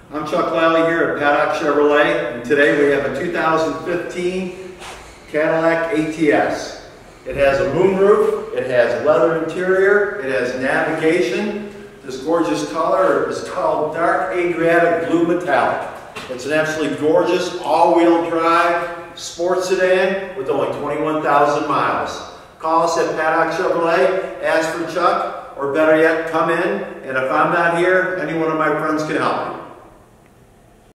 I'm Chuck Lally here at Paddock Chevrolet, and today we have a 2015 Cadillac ATS. It has a moonroof, it has leather interior, it has navigation. This gorgeous color is called Dark Adriatic Blue Metallic. It's an absolutely gorgeous all-wheel drive sports sedan with only 21,000 miles. Call us at Paddock Chevrolet, ask for Chuck, or better yet, come in, and if I'm not here, any one of my friends can help you.